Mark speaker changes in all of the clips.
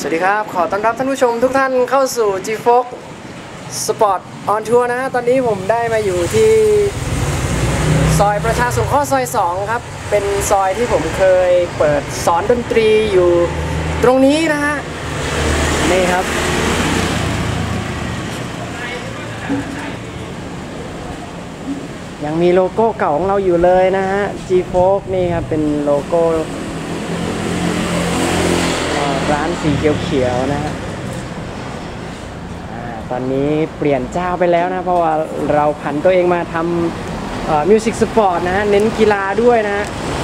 Speaker 1: วัสดีครับขอต้อนรับท่านผู้ชมทุกท่านเข้าสู่ G-Fox Sport on Tour นะฮะตอนนี้ผมได้มาอยู่ที่ซอยประชาสงเคราะห์ซอย 2 ครับเป็นซอยที่ผมเคยเปิดสอนดนตรีอยู่ตรงนี้นะฮะนี่ครับยังมีโลโก้เก่าของเราอยู่เลยนะฮะ G-Fox นี่ครับเป็นโลโก้ร้านสีเขียวๆนะฮะตอนนี้เปลี่ยนเจ้าไปแล้วนะเพราะว่าเราผันตัวเองมาทำมิวสิกสปอร์ตนะฮะเน้นกีฬาด้วยนะฮะ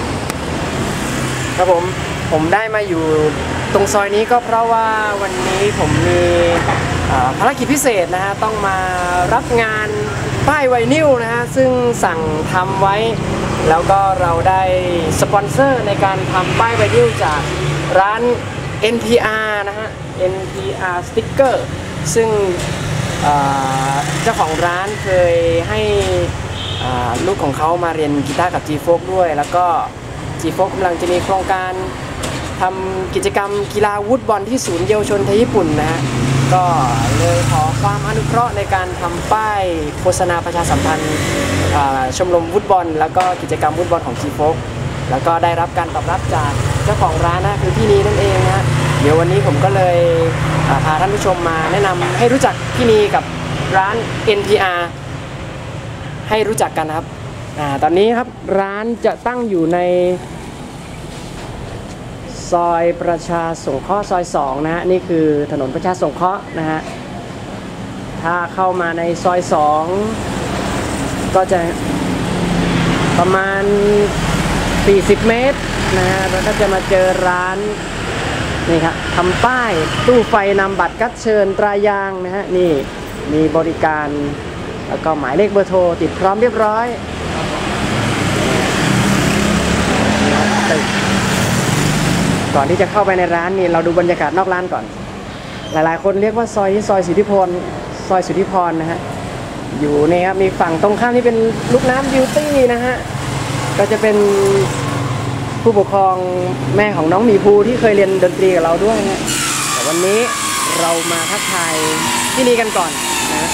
Speaker 1: ครับผมได้มาอยู่ตรงซอยนี้ก็เพราะว่าวันนี้ผมมีภารกิจพิเศษนะฮะต้องมารับงานป้ายไวนิลนะฮะซึ่งสั่งทำไว้แล้วก็เราได้สปอนเซอร์ในการทำป้ายไวนิลจากร้านNPR นะฮะ NPR Sticker ซึ่งเจ้าของร้านเคยให้ลูกของเขามาเรียนกีตาร์กับ G-Fox ด้วยแล้วก็ G-Fox กำลังจะมีโครงการทำกิจกรรมกีฬาวูดบอลที่ศูนย์เยาวชนไทยญี่ปุ่นนะฮะก็เลยขอความอนุเคราะห์ในการทำป้ายโฆษณาประชาสัมพันธ์ชมรมวูดบอลแล้วก็กิจกรรมวูดบอลของ G-Fox แล้วก็ได้รับการตอบรับจากเจ้าของร้านนะคือพี่นีนั่นเองนะเดี๋ยววันนี้ผมก็เลยพาท่านผู้ชมมาแนะนำให้รู้จักพี่นีกับร้าน NPR ให้รู้จักกันนะครับตอนนี้ครับร้านจะตั้งอยู่ในซอยประชาสงเคราะห์ซอย 2 นะฮะนี่คือถนนประชาสงเคราะห์นะฮะถ้าเข้ามาในซอย 2 ก็จะประมาณ40 เมตรนะฮะแล้วก็จะมาเจอร้านนี่ครับทำป้ายตู้ไฟนำบัตรกัดเชิญตรายางนะฮะนี่มีบริการแล้วก็หมายเลขเบอร์โทรติดพร้อมเรียบร้อยก่อนที่จะเข้าไปในร้านนี่เราดูบรรยากาศนอกร้านก่อนหลายๆคนเรียกว่าซอยนี้ซอยสุทธิพรนะฮะอยู่นี่ครับมีฝั่งตรงข้ามที่เป็นลูกน้ำบิวตี้นะฮะก็จะเป็นผู้ปกครองแม่ของน้องหมีภูที่เคยเรียนดนตรีกับเราด้วยนะแต่วันนี้เรามาทักทายที่นี่กันก่อนนะ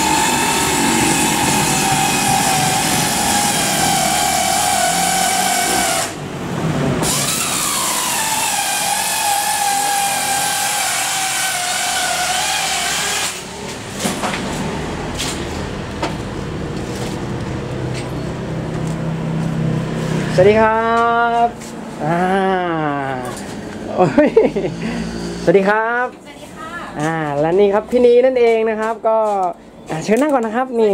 Speaker 1: สวัสดีครับโอ้ยสวัสดีครับสวัสดีค่ะและนี่ครับพี่นีนั่นเองนะครับก็เชิญนั่งก่อนนะครับนี่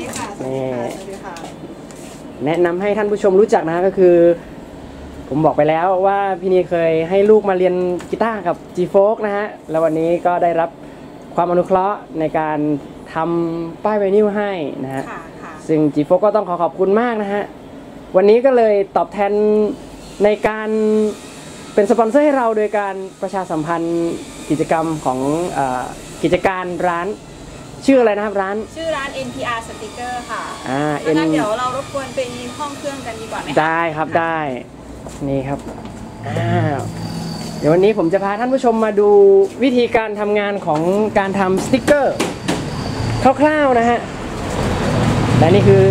Speaker 1: แนะนำให้ท่านผู้ชมรู้จักนะก็คือผมบอกไปแล้วว่าพี่นีเคยให้ลูกมาเรียนกีตาร์กับ G-Fox นะฮะแล้ววันนี้ก็ได้รับความอนุเคราะห์ในการทำป้ายไวนิลให้นะฮะซึ่ง G-Fox ก็ต้องขอบคุณมากนะฮะวันนี้ก็เลยตอบแทนในการเป็นสปอนเซอร์ให้เราโดยการประชาสัมพันธ์กิจกรรมของกิจการร้านชื่ออะไรนะครับร้านชื่อร้าน NPR Sticker ค่ะงั้นเดี๋ยวเรารบกวนไปห้องเครื่องกันดีกว่าไหมได้ครับได้นี่ครับเดี๋ยววันนี้ผมจะพาท่านผู้ชมมาดูวิธีการทำงานของการทำสติ๊กเกอร์คร่าวๆนะฮะและนี่คือ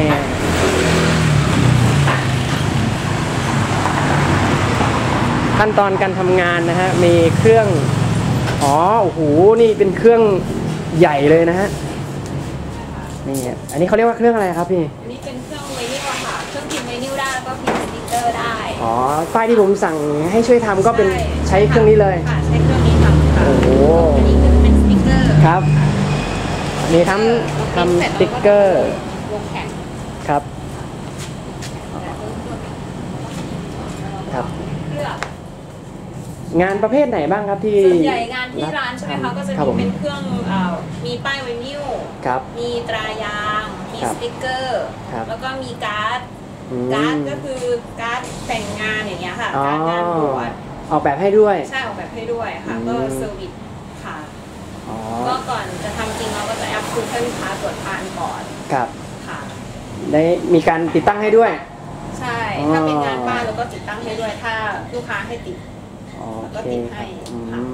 Speaker 1: ขั้นตอนการทำงานนะฮะมีเครื่องโอ้โหนี่เป็นเครื่องใหญ่เลยนะฮะนี่อันนี้เขาเรียกว่าเครื่องอะไรครับพี่อันนี้เป็นเครื่องไวนิลค่ะเครื่องพิมพ์ไวนิลได้แล้วก็พิมพ์สติ๊กเกอร์ได้ป้ายที่ผมสั่งให้ช่วยทำก็เป็นใช้เครื่องนี้เลยค่ะใช้เครื่องนี้ทำค่ะโอ้โหอันนี้คือเป็นสติ๊กเกอร์ครับมีทำสติ๊กเกอร์ลงแข็งครับงานประเภทไหนบ้างครับที่ส่วนใหญ่งานที่ร้านใช่ไหมคะก็จะมีเป็นเครื่องมีป้ายไวนิลมีตรายางมีสติ๊กเกอร์แล้วก็มีการ์ดก็คือการ์ดแต่งงานอย่างเงี้ยค่ะการ์ดงานบวชออกแบบให้ด้วยใช่ออกแบบให้ด้วยค่ะก็เซอร์วิสค่ะก็ก่อนจะทำจริงเราก็จะแอปพูดให้ลูกค้าตรวจทานก่อนครับค่ะได้มีการติดตั้งให้ด้วยใช่ถ้าเป็นงานบ้านเราก็ติดตั้งให้ด้วยถ้าลูกค้าให้ติดก็ติดให้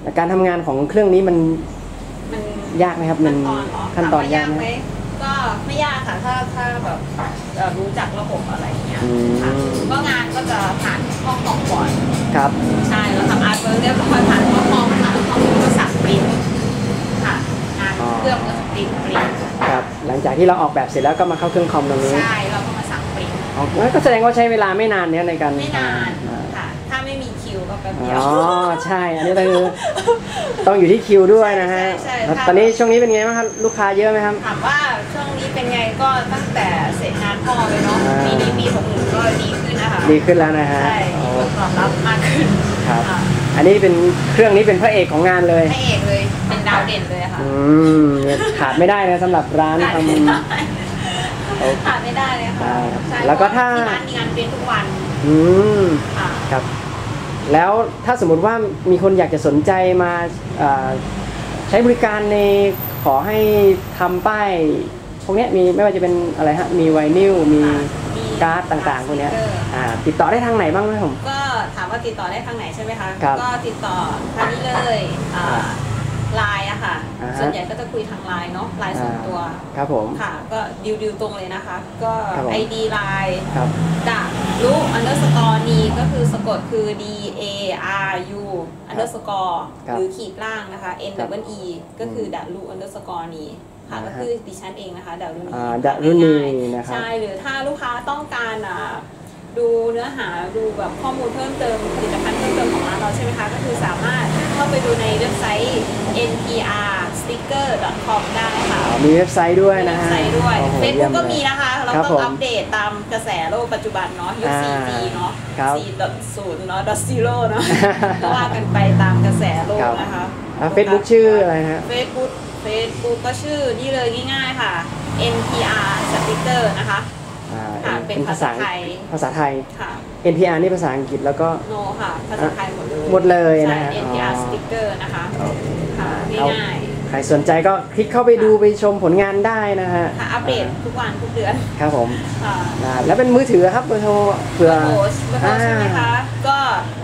Speaker 1: การทำงานของเครื่องนี้มัน
Speaker 2: มัน
Speaker 1: ยากไหมครับมันขั้นตอนยากไหม
Speaker 2: ก็ไม่ยากค่ะถ้าแบบรู้จักระบบอะไรอย่างเงี้ยค่ะก็งานก็จะผ่านห้องคอมก่อน
Speaker 1: ครับ
Speaker 2: ใช่เราทำอาร์ตเวิร์กเรียบร้อยผ่านห้องคอมค่ะห้องคอมก็สั่งปริ้นค่ะงานเครื่องก็จะปริ้น
Speaker 1: ครับหลังจากที่เราออกแบบเสร็จแล้วก็มาเข้าเครื่องคอมตรงนี้
Speaker 2: ใช่เราก็มาสั่งปริ้น
Speaker 1: ก็แสดงว่าใช้เวลาไม่นานเนี่ยในการ
Speaker 2: ไม่นานค่ะถ้าไม่มีคิวก็แป๊บเดียว
Speaker 1: อ๋อใช่อันนี้คือต้องอยู่ที่คิวด้วยนะฮะตอนนี้ช่วงนี้เป็นไงบ้างครับลูกค้าเยอะไหมครับ
Speaker 2: ถามว่าช่วงนี้เป็นไงก็ตั้งแต่เสร็จงานพ่อเลยเนาะปี61ก็ดีขึ้นนะคะ
Speaker 1: ดีขึ้นแล้วนะฮะ
Speaker 2: ใช่มีคนตอบรับมากขึ้น
Speaker 1: ครับอันนี้เป็นเครื่องนี้เป็นพระเอกของงานเลย
Speaker 2: พระเอกเลยเป็นดาวเด่นเลยค่ะ
Speaker 1: ขาดไม่ได้นะสำหรับร้านทำ
Speaker 2: ขาดไม่ได้เลยค่ะ
Speaker 1: แล้วก็ถ้า
Speaker 2: ที่ร้านมีงานเป็นทุกวัน
Speaker 1: ครับแล้วถ้าสมมุติว่ามีคนอยากจะสนใจมาใช้บริการในขอให้ทำป้ายพวกนี้มีไม่ว่าจะเป็นอะไรฮะมีไวนิลมีการ์ดต่างๆพวกนี้ติดต่อได้ทางไหนบ้างไหมผม
Speaker 2: ก็ถามว่าติดต่อได้ทางไหนใช่ไหมคะก็ติดต่อทางนี้เลยไลน์อะค่ะส่วนใหญ่ก็จะคุยทางไลน์เนาะไลน์ส่วนตัว
Speaker 1: ครับผม
Speaker 2: ค่ะก็ดิวตรงเลยนะคะก็ ID ไลน์ดารุ _นีก็คือสะกดคือ DARU _ หรือขีดล่างนะคะ NWE ก็คือดารุ _ นีค่ะก็คือดิฉันเองนะคะดารุ
Speaker 1: ณี
Speaker 2: ใช่หรือถ้าลูกค้าต้องการดูเนื้อหาดูแบบข้อมูลเพิ่มเติมผลิตภัณฑ์เพิ่มเติมของร้านเราใช่ไหมคะก็คือสามารถเข้าไปดูในเว็บไซต์ nprsticker.com ได้ค่ะ
Speaker 1: มีเว็บไซต์ด้วยนะฮะ
Speaker 2: เว็บไซต์ด้วย Facebook ก็มีนะคะเราต้องอัปเดตตามกระแสโลกปัจจุบันเนาะยุค 4G เนาะ 4.0 เนาะ .0 เนาะก็ว่ากันไปตามกระแสโลกนะคะ
Speaker 1: Facebook ชื่ออะไรฮะ
Speaker 2: Facebook ก็ชื่อนี่เลยง่ายๆค่ะ NPR Sticker นะคะเป็นภาษาไทยค่ะ
Speaker 1: NPR นี่ภาษาอังกฤษแล้วก็
Speaker 2: โนค่ะภาษาไทยหมดเลย
Speaker 1: นะ
Speaker 2: NPR Sticker นะคะค่ะง่าย
Speaker 1: ๆใครสนใจก็คลิกเข้าไปดูไปชมผลงานได้นะฮะ
Speaker 2: อัปเดตทุกวันทุกเดือน
Speaker 1: ครับผมแล้วเป็นมือถือครับเบอร์โทรเผื่อ
Speaker 2: ใช่ไหมคะก็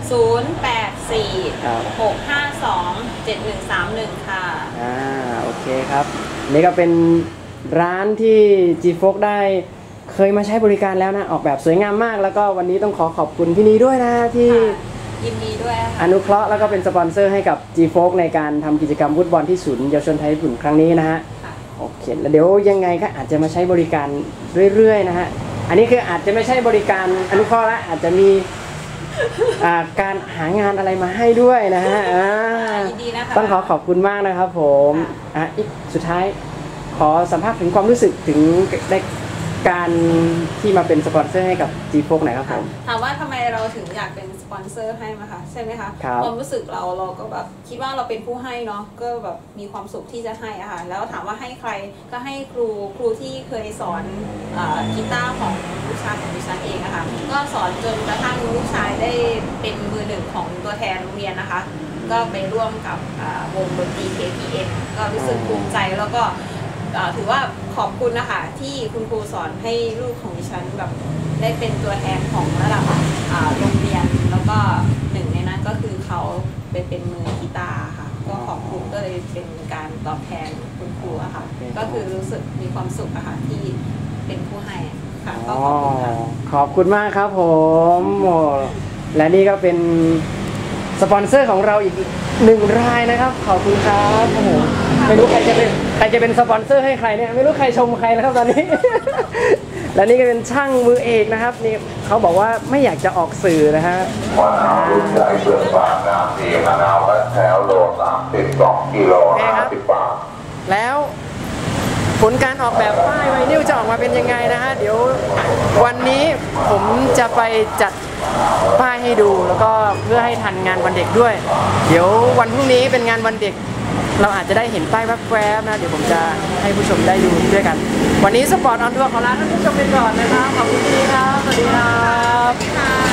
Speaker 2: 0846527131ค่ะ
Speaker 1: โอเคครับนี่ก็เป็นร้านที่ G-Folk ได้เคยมาใช้บริการแล้วนะออกแบบสวยงามมากแล้วก็วันนี้ต้องขอบคุณพี่นีด้วยนะที่
Speaker 2: ยินดีด้วย
Speaker 1: อนุเคราะห์แล้วก็เป็นสปอนเซอร์ให้กับ G-Folk ในการทำกิจกรรมฟุตบอลที่ศูนย์เยาวชนไทยญี่ปุ่นครั้งนี้นะฮะโอเคแล้วเดี๋ยวยังไงก็อาจจะมาใช้บริการเรื่อยๆนะฮะอันนี้คืออาจจะไม่ใช่บริการอนุเคราะห์แล้วอาจจะมีการหางานอะไรมาให้ด้วยนะฮะต้องขอบคุณมากนะครับผมอีกสุดท้ายขอสัมภาษณ์ถึงความรู้สึกถึงได้การที่มาเป็นสปอนเซอร์ให้กับ G-Folk หน่อยครับผม
Speaker 2: ถามว่าทำไมเราถึงอยากเป็นสปอนเซอร์ให้มาคะใช่ไหมคะความรู้สึกเราก็แบบคิดว่าเราเป็นผู้ให้เนาะก็แบบมีความสุขที่จะให้อะค่ะแล้วถามว่าให้ใครก็ให้ครูที่เคยสอนกีตาร์ของลูกชายของดิฉันเองอะค่ะก็สอนจนกระทั่งลูกชายได้เป็นมือหนึ่งของตัวแทนโรงเรียนนะคะก็ไปร่วมกับวงดนตรี KPN ก็รู้สึกภูมิใจแล้วก็ถือว่าขอบคุณนะคะที่คุณครูสอนให้ลูกของดิฉันแบบได้เป็นตัวแทนของระดับโรงเรียนแล้วก็หนึ่งในนั้นก็คือเขาเป็นมือกีตาร์ค่ะก็ขอบคุณก็เลยเป็นการตอบแทนคุณครูอะค่ะก็คือรู้สึกมีความสุขอะค่ะที่เป็นผู้ให้ค่ะก็ขอบคุณค่ะ
Speaker 1: ขอบคุณมากครับผมและนี่ก็เป็นสปอนเซอร์ของเราอีก1 รายนะครับขอบคุณครับโอ้โหไม่รู้ใครจะเป็นสปอนเซอร์ให้ใครเนี่ยไม่รู้ใครชมใครแล้วครับตอนนี้ และนี่ก็เป็นช่างมือเอกนะครับนี่เขาบอกว่าไม่อยากจะออกสื่อนะฮะ
Speaker 3: ใส่เปลือกบางน้ำดีมะนาวและแถวโล32 กิโล50 บาท
Speaker 1: แล้วผลการออกแบบป้ายไวนิลจะออกมาเป็นยังไงนะฮะเดี๋ยววันนี้ผมจะไปจัดป้ายให้ดูแล้วก็เพื่อให้ทันงานวันเด็กด้วยเดี๋ยววันพรุ่งนี้เป็นงานวันเด็กเราอาจจะได้เห็นป้ายแวบๆนะเดี๋ยวผมจะให้ผู้ชมได้ดูด้วยกันวันนี้สปอร์ตออนทัวร์ขอลาท่านผู้ชมไปก่อนนะครับขอบคุณครับสวัสดีครับ